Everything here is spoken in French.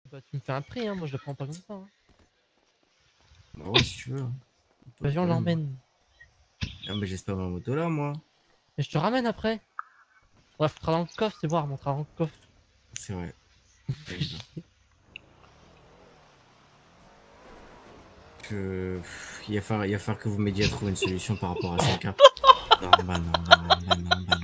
Bah, tu me fais un prix, hein, moi je le prends pas comme ça. Hein. Bah ouais, si tu veux. Pas de Vas-y, on problème. l'emmène. Ah, mais j'espère ma moto là, moi. Et je te ramène après. Ouais, foutra dans le coffre, c'est voir, montrer dans le coffre. C'est vrai. Fais chier. Il va falloir que vous m'aidiez à trouver une solution par rapport à ça, Cap. Non, bah non, bah non, bah non, bah